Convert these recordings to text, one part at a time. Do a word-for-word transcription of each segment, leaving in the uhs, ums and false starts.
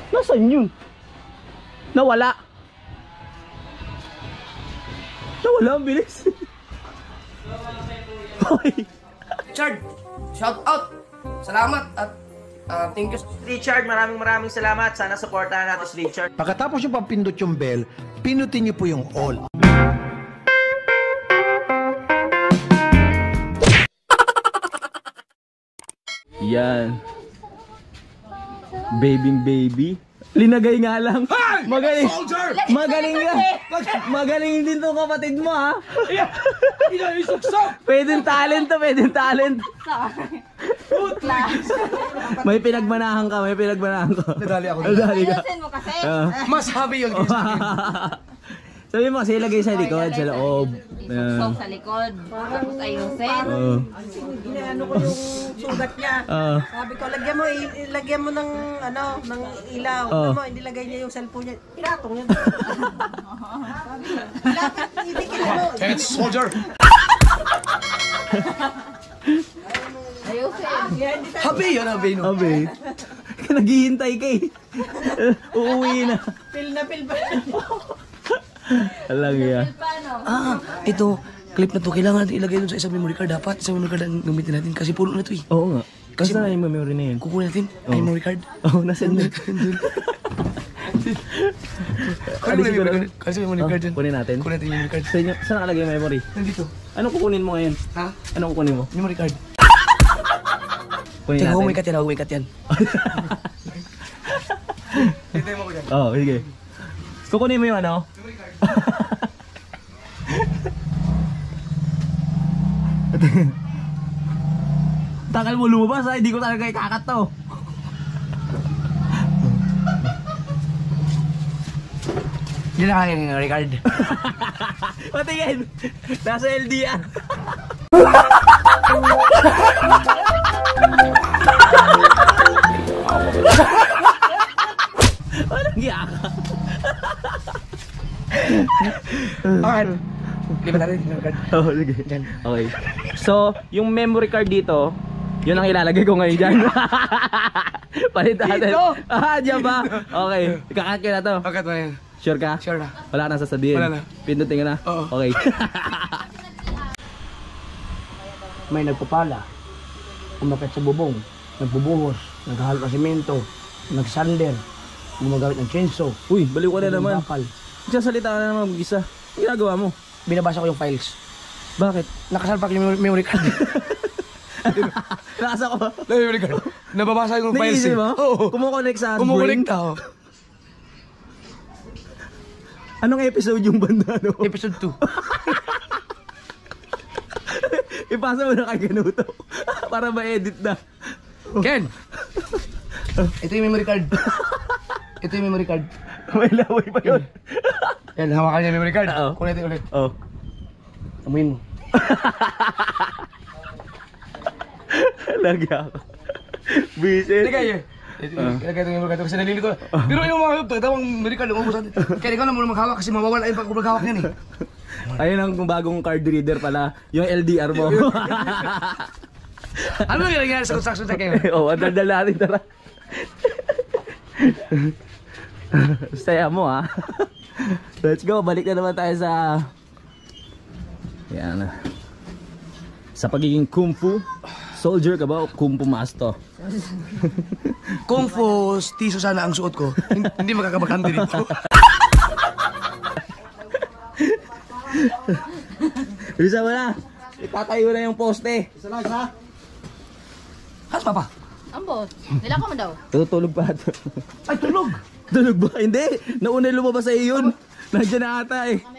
Nasaan yun? Nawala. Nawala, ang bilis. Richard, shout out. Salamat at uh, thank you. Richard, maraming maraming salamat. Sana supportahan natin si Richard. Pagkatapos yung pampindot yung bell, pinutin niyo po yung all. Yan. Babying baby. Linagay nga lang. Hey! Magaling. Soldier! Magaling nga. Magaling din tong kapatid mo, ha? Isuksak! Pwedeng talent to, pwedeng talent. May pinagmanahan ka, may pinagmanahan ka. Nadali ako. Nadali ka. Ayusin mo kasi. Ah. Mas habi yun kaysa akin. Sabi mo kasi ilagay sa likod, sa loob. Isusok sa likod. Tapos ayusin. Oo. Inaano ko yung sugat niya. Oo. Sabi ko, lagyan mo, ilagyan mo ng, ano, ng ilaw. Oh. Ano mo, hindi lagay niya yung cellphone niya. Pinatong niya. Sabi ko, lapit, hindi kinano. It's soldier! Ayusin. Habi yun, habi no. Abe. Naghihintay ka eh. Uuwi na. Pil na pil ba? Alang yan. Paano? Ah, ito, clip na to, kailangan natin ilagay dun sa isang memory card. Dapat isang memory card ang gamitin natin kasi puno na to eh. Oo nga. Kasi na yung memory na yun. Kukunin natin Oh. ang memory card. Oo, oh, nasa doon. Kunin mo yung kasi yung memory card dyan. Kunin natin. Kunin natin yung memory card. Sa inyo, saan nakalagay yung memory? Nandito. Anong kukunin mo ngayon? Ha? Anong kukunin mo? Memory card. Kunin Teka, natin. humikat yan, humikat yan. Hintayin mo ko dyan. Oo, oh, sige. Kukunin mo yung ano? Takal mo lumabas ha, hindi ko talaga ikakat to. Hindi na kaya yung memory card. Patingin! Nasa L D R. Walang yaka. Alright. Lipat natin yung memory card. Oh, sige. Dyan. Okay. So, yung memory card dito, yun ang ilalagay ko ngayon dyan. Palit natin. Dito? Ah, dyan ba? Okay. Ikakat ko na to. Okay, ito na yun. Sure ka? Sure na. Wala na sasabihin? Wala na. Pindutin ka na? Oo. Okay. May nagpapala, umakit sa bubong, nagbubuhos, naghahalo ng simento, nagsander, gumagamit ng chainsaw, Uy, baliw ka na naman. bakal. Nagsasalita ka na naman mag-isa. Ang ginagawa mo? Binabasa ko yung files. Bakit? Nakasalpak yung memory- memory card. Nakasa ko. memory card. Nababasa ko yung files. Naisip mo? Oo. Kumukonect sa brain? Kumukulikta ako. Anong episode yung banda, no? Episode two. Ipasa mo na kay Ganuto. Para ma-edit na. Ken! Ito yung memory card. Ito yung memory card. May laway pa yun. Yan, hawakan niya yung memory card. Oo. Kunin natin ulit. Oh. Amuin mo. Lagi ako. Bisit. Hindi kayo. Ilagay ito yung memory card kasi nalilito. Pero yung mga ito, ito ang memory card. Umubusan dito. Kaya ikaw na muna maghawak kasi mawawala yung pag maghawak niyan eh. Ayun ang bagong card reader pala. Yung L D R mo. Ano yung nangyari sa construction site kayo? Oo, oh, dadala natin tara. Saya mo ha. Let's go, balik na naman tayo sa yan. Sa pagiging kung fu soldier ka ba o kung fu master? Kung fu tiso sana ang suot ko, hindi, hindi makakabakante dito. Bisa mo na. Itatayo na yung poste. Isa lang, isa. Has papa. Ambot. Nila ka mo daw. Tutulog pa. Ay, tulog! Tulog ba? Hindi. Nauna lumabas sa iyo yun. Nandiyan na ata eh.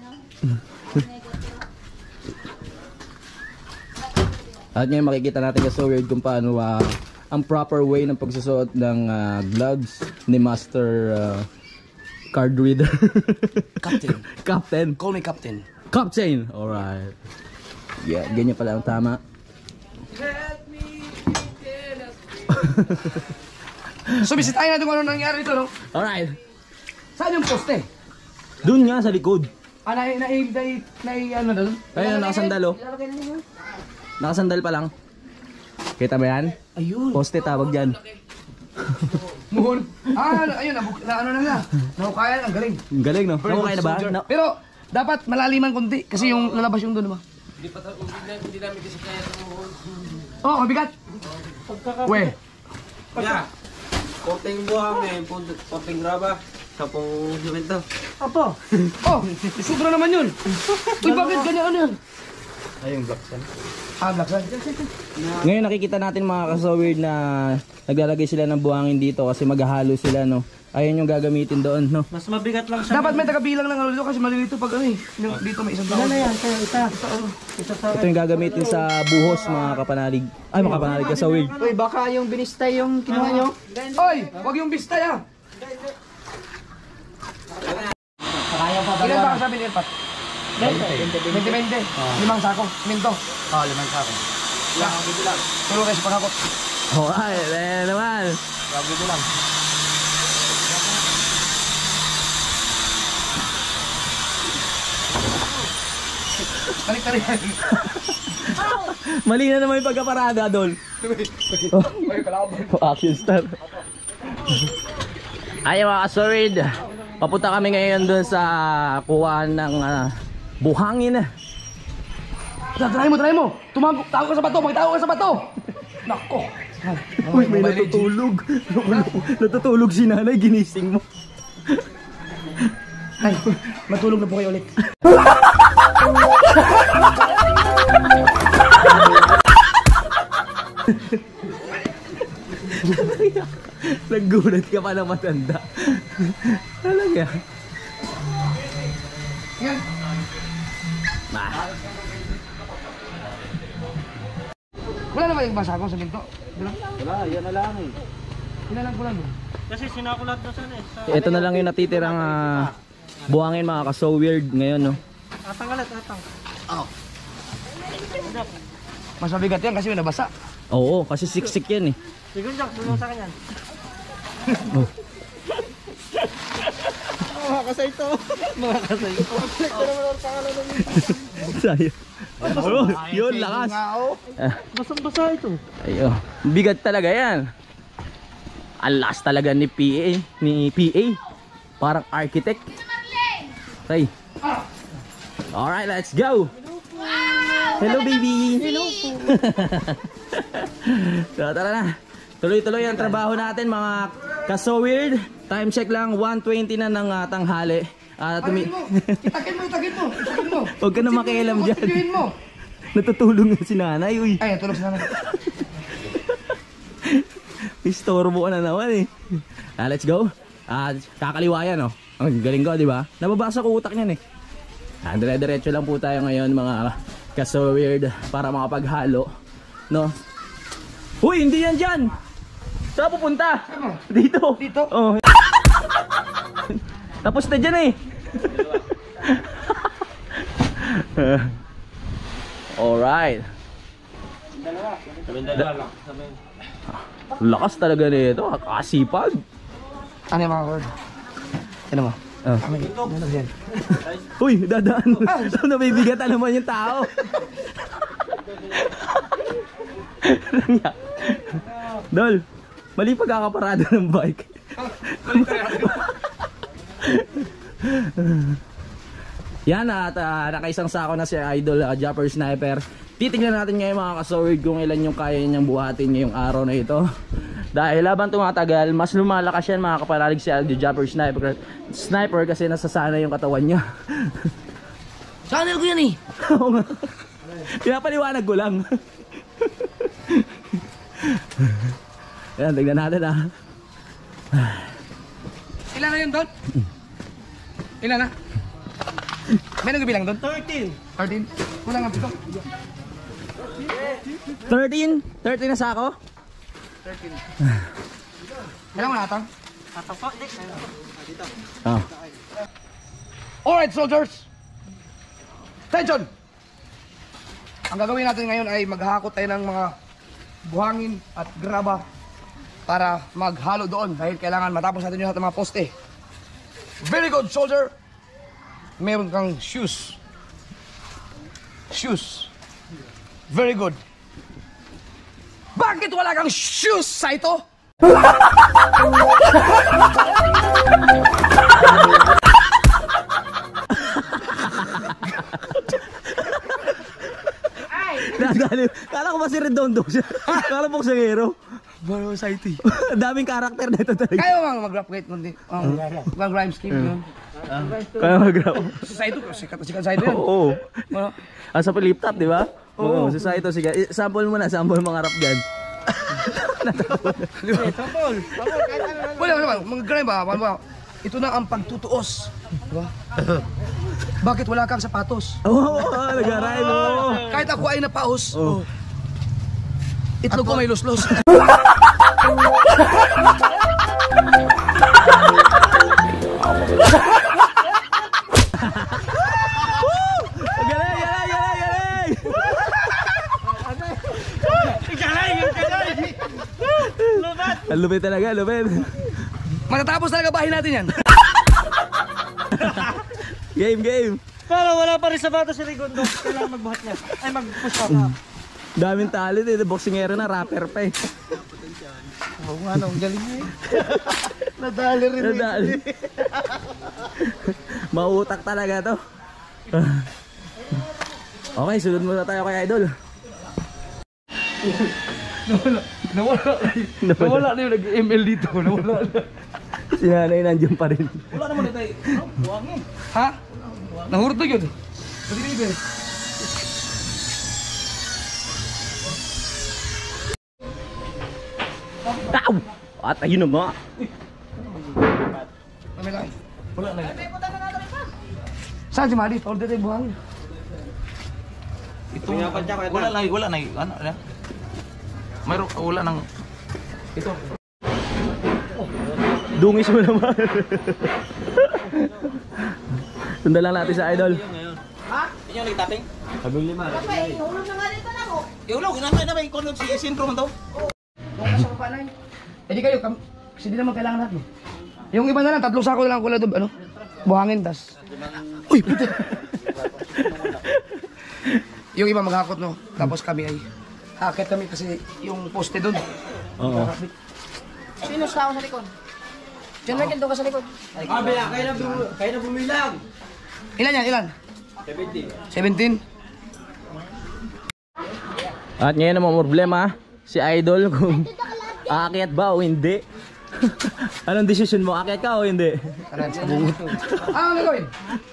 At ngayon makikita natin sa weird kung paano uh, ang proper way ng pagsusuot ng uh, gloves ni Master uh, Card Reader. Captain. Captain. Call me Captain. Captain. Alright. Yeah, ganyan pala ang tama. So, bisitahin natin kung ano nangyari dito, no? Alright. Saan yung poste? Doon nga sa likod. Ah, nai, nai, nai, nai, ano doon? Ayun, nakasandal oh. Nakasandal pa lang. Kita mo yan? Ayun. Poste tawag dyan. Muhon. Ah, ayun, na, na ano na nga. Nahukayan, ang galing. Ang galing, no? Very Namukay good na ba? soldier. Na Pero, dapat malaliman konti. Kasi yung lalabas yung doon, diba? Hindi pa hindi namin kasi kaya tumuhon. Oh, mabigat. We. Yeah. Konting buhangin, konting raba, sapong simento. Apo. Oh, sobra naman yun. Uy, bakit ganyan ano yan? Ayun, black sun. Ah, black sun. Ngayon nakikita natin mga kasawid na naglalagay sila ng buhangin dito kasi maghahalo sila, no? Ayun yung gagamitin doon, no? Mas mabigat lang siya. Dapat may tagabilang ng ano dito kasi malilito pag ano eh. Yung dito may isang tao. Ano yan? Isa. Isa sa... Ito yung gagamitin sa buhos, mga kapanalig. Ay, mga kapanalig kasawid. Uy, baka yung binistay yung kinuha nyo. Oy, wag yung bista ya. Ilan ba ang sabi ni Erpat? twenty twenty. Limang sako. Minto. Oh, limang sako. Lang, dito lang. Tulong kayo sa pangakot. Oh, ay, eh, naman. Dito lang. Tarik-tarik. Mali na naman yung pagkaparada, Dol. Ay, kalaban. Action star. Ay, mga kasawid. Papunta kami ngayon doon sa kuhaan ng ah, buhangin. Try mo, try mo. Tumangko, tago ka sa bato, magtago ka sa bato. Nako. Uy, may natutulog. Natutulog si nanay, ginising mo. Ay, matulog na po kayo ulit. Naggulat ka pa ng matanda. Talaga. Yan. Ah. Wala naman yung basa ko sa minto. Wala. Wala, yan na lang eh. Inalang ko lang. Kasi sinakulat na sana eh. Sa... Ito na lang yung natitirang ah, buhangin, mga ka-so weird ngayon, no? Atang alat, atang. Mas mabigat yan kasi may nabasa. Oo, kasi siksik yan eh. Sige, Jack, tulong sa kanya. Mga kasay to. Mga kasay to. Ito naman ang pangalan ng Sayang. Oh, yun, lakas. Ah, basang-basa ito. ayo, bigat talaga yan. Ang lakas talaga ni P A, ni P A. Parang architect. Tay. Alright, let's go. Hello, baby. Hello po. So, tara na. Tuloy-tuloy ang trabaho natin, mga ka-so weird. Time check lang, one twenty na ng uh, tanghali. Uh, tumi Itakin mo, itakin mo, itakin mo. Huwag ka na makialam dyan. Kontinuin mo. Natutulog na si nanay, uy. Ay, tulog si nanay. Istorbo ka na naman eh. Ah, let's go. Ah, kakaliwa yan, oh. Ang galing ko, di ba? Nababasa ko utak niyan eh. Ah, dire-diretso lang po tayo ngayon, mga ka-so weird, para makapaghalo, no? Uy, hindi yan dyan! Saan pupunta? Dito. Dito? Oh. Tapos na dyan eh. Alright. Lakas talaga nito, kasipag. Ano yung mga word? Ano mo? Oh. Ano yan? Uy, dadaan. Nabibigatan naman yung tao. Dol, mali pagkakaparada ng bike. Yan at uh, nakaisang sako na si Idol uh, Japper Sniper. Titignan natin ngayon, mga ka-sword, kung ilan yung kaya niyang buhatin ngayong araw na ito. Dahil habang tumatagal, mas lumalakas yan, mga kapanalig, si Idol Japper Sniper, Sniper kasi nasasana yung katawan niya. Channel ko yan eh. Oo nga. Pinapaliwanag ko lang. Ayan, tignan natin ah. Ilan na yun doon? Ilan na? May nagbilang doon? thirteen. thirteen? Kulang nga pito. thirteen? thirteen na sako? thirteen. Kailan mo natang? Atang pa, Dick. Dito. Oh. Alright, soldiers! Attention! Ang gagawin natin ngayon ay maghakot tayo ng mga buhangin at graba para maghalo doon dahil kailangan matapos natin yung lahat ng mga poste. Very good, soldier! Meron kang shoes. Shoes. Very good. Bakit wala kang shoes sa ito? Nadali. Kala ko ba si Redondo siya? Kala mo sa hero. Baro sa I T. Daming karakter na ito talaga. Kaya mo mag-rap kahit kundi. Um, mag-rhyme scheme yun. Kaya mag-rap. Si Saito, sikat na sikat Saito yun. Oo. Ano? Ah, sa flip top, di ba? Oo. So sa ito, sige. I- Sample mo na, sample mga rap dyan. Wala naman, mag-rhyme ba? Paano ba? Ito na ang pagtutuos. Diba? Bakit wala kang sapatos? Oo, oh, nag-rhyme mo. Kahit ako ay napaos. Oh. Itlog ko may luslos. Galing, galing, galing, galing! Galing, galing! Lubat! Ang lupit talaga, lupit. Matatapos talaga bahay natin yan. Game, game. Pero wala pa rin sapatos si Rigondo. Kailangan magbuhat niya. Ay, mag-push up. Daming talent eh. Boxingero na, rapper pa eh. Oo nga, no, ang galing niya eh. Nadali rin. Nadali. Mautak talaga to. Okay, sunod muna tayo kay Idol. Nawala. Nawala na yung nag-M L dito. Nawala na. Si nanay nandiyan pa rin. Wala naman ito eh. Buwangin. Ha? Nahurto yun. Pag-deliver. Tao! At ayun na nga. Kami lang. Wala na. Saan si Madi? Order tayo buhangin. Ito wala na, wala na, ano, ano? Mayroon, wala nang, ito. Dungis mo naman. Sundan lang natin sa Idol. Ha? Inyo lagi tating? Sabing lima. Hulog na nga dito na ko. Iulaw, ginamay na ba yung kono si sintro man to? Kung sa kapanay. Eh di kayo, kam kasi di naman kailangan natin. Yung iba na lang, tatlong sako na lang kula doon, ano? Buhangin, tas. Uy, puto! Yung iba maghakot, no? Tapos kami ay hakit kami kasi yung poste doon. Oo. Sino sa ako sa likod? Diyan lang doon ka sa likod. Kabila, kayo na, bum- kayo na bumilang. Ilan yan, ilan? seventeen. seventeen? At ngayon naman problema si Idol kung aakyat ba o hindi. Anong decision mo? Aakyat ka o hindi? Ano ang gagawin?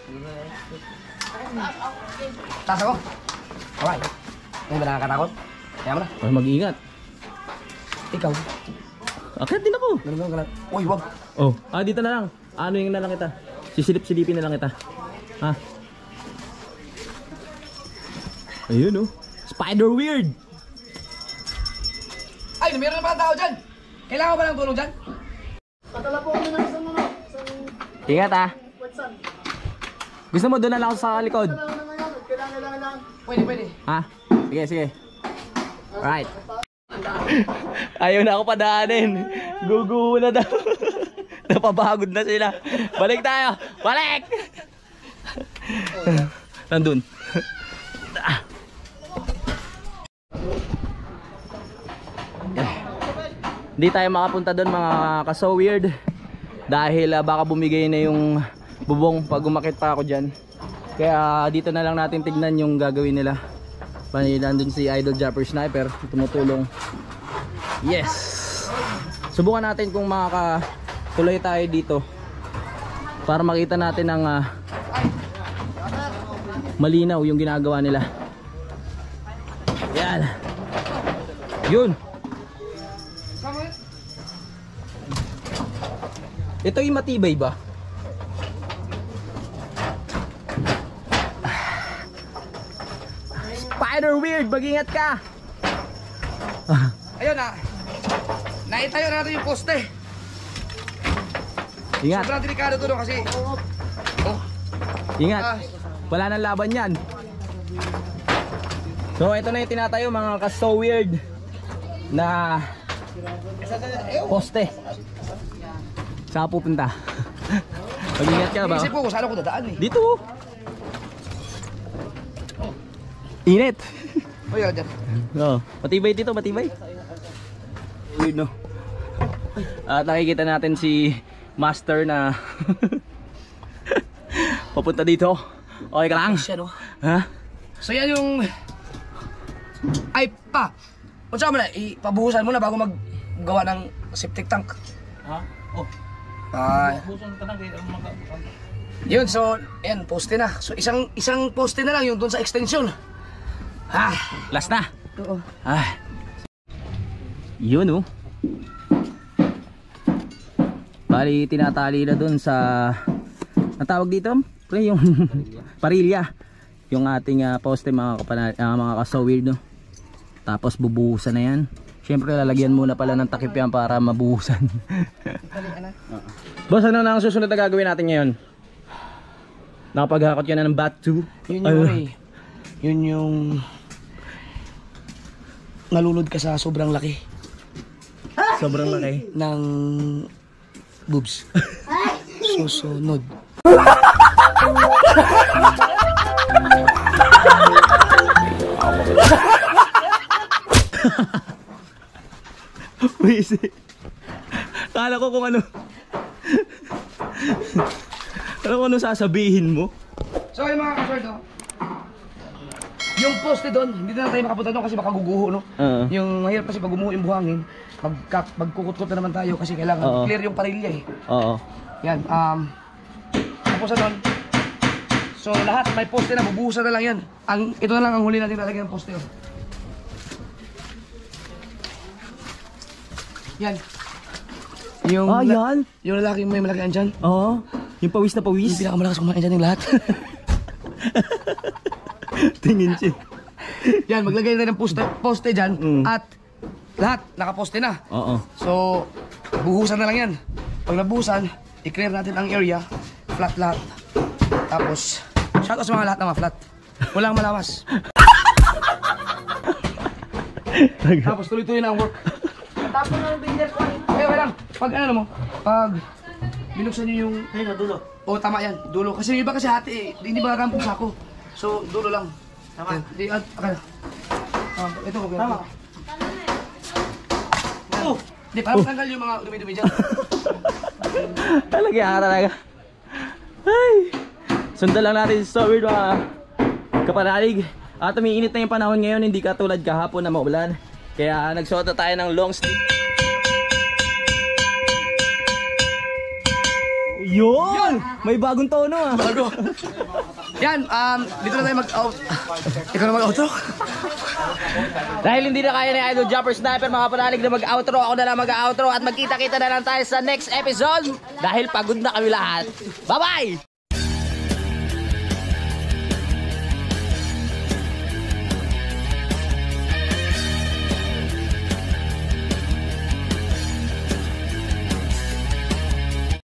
Taas ako? Alright. Hindi ba nakakatakot? Kaya mo na. Oh, mag-ingat. Ikaw. Aakyat din ako. Ganun ka lang. Uy, wag. Oh, ah dito na lang. Ano yung na lang kita? Sisilip-silipin na lang kita. Ha? Ayun oh. Spider weird. Ay, meron na pala tao dyan. Kailangan ba ng tulong dyan? Ingat ah. Gusto mo doon na lang ako sa likod? Pwede, pwede. Ha? Sige, sige. Alright. Ayaw na ako padaanin. Guguho na daw. Napapagod na sila. Balik tayo. Balik! Nandun. Hindi tayo makapunta doon mga ka-so weird. Dahil uh, baka bumigay na yung bubong pag umakit pa ako dyan. Kaya dito na lang natin tignan yung gagawin nila. Nandun si Idol Japper Sniper tumutulong. Yes! Subukan natin kung makakatuloy tayo dito para makita natin ang uh, malinaw yung ginagawa nila. Yan. Yun. Ito yung matibay ba? Spider weird, mag-ingat ka. Ayun na. Naitayo na natin yung poste. Ingat, Sobrang delikado to no kasi. Oh, ingat. Wala nang laban yan. So ito na yung tinatayo mga ka-so weird na poste. Saan ka pupunta? Mag-ingat ka ba? isip ko kung saan ako dadaan eh. Dito. Init. Uy, yan dyan. Oh, matibay dito, matibay. Weird no. At nakikita natin si Master na papunta dito. Okay ka lang? Siya, no? Ha? So yan yung... Ay, pa! O saan mo na, ipabuhusan mo na bago maggawa ng septic tank. Ha? Oh, Ay, buson ka na kayo. Mga... yun, so, yan, poste na. So isang isang poste na lang yung doon sa extension. Ah, Last na. oo. Ah. Yun oh. Bali tinatali na dun sa ang tawag dito, pre, yung parilya. Yung ating uh, poste mga kapana, uh, mga kasawir no. Tapos bubuhusan na yan. Siyempre lalagyan muna pala ng takip yan para mabuhusan. Boss, ano na ang susunod na gagawin natin ngayon? Nakapaghakot ka na ng bat two. Yun yung, ano, eh, yun yung nalunod ka sa sobrang laki Sobrang laki. ng boobs. Susunod. Wisi. Kala ko kung ano. Kala ko ano sasabihin mo. So yung mga kasword, no? Yung poste doon, hindi na tayo makapunta doon kasi baka guguho, no? Oo. Yung mahirap kasi pag gumuho yung buhangin, magka, magkukut-kut na naman tayo kasi kailangan Oo. clear yung parilya eh. Oo. Yan, um, tapos na doon. So lahat may poste na, bubuhusan na lang yan. Ang, ito na lang ang huli natin lalagyan ng poste. Oh. Yan. Yung, Ah, yan? yung lalaki may malaki andyan. Oo. Yung pawis na Yung pawis. pinakamalakas kumain dyan yung lahat. Tingin siya. Yan, maglagay na ng poste, poste dyan Mm. at lahat nakaposte na. Oo. So, buhusan na lang yan. Pag nabuhusan, i-clear natin ang area, flat lahat. Tapos, shout out sa mga lahat ng mga flat. Walang malawas. Tapos tuloy-tuloy na ang work. Tapos na ng binder ko. Okay, okay lang. Pag ano mo, pag binuksan nyo yung... Ayun, dulo. Oo, tama yan, dulo. Kasi yung iba kasi hati eh, hindi ba gagampong sako. So, dulo lang. Tama. Yan, di, at, akala. Ah, ito, okay. Tama. Oh! Di, para matanggal yung mga dumi-dumi dyan. Talaga ka talaga. Ay. Sundan lang natin si Sawir mga kapanalig. At umiinit na yung panahon ngayon, hindi katulad kahapon na maulan. Kaya nagsuot na tayo ng long sleeve. Yun! May bagong tono ah. Bago. Yan, um, dito na tayo mag-out. Ikaw na mag-outro? Dahil hindi na kaya ni Idol Jumper Sniper mga panalig na mag-outro, ako na lang mag-outro at magkita-kita na lang tayo sa next episode dahil pagod na kami lahat. Bye-bye!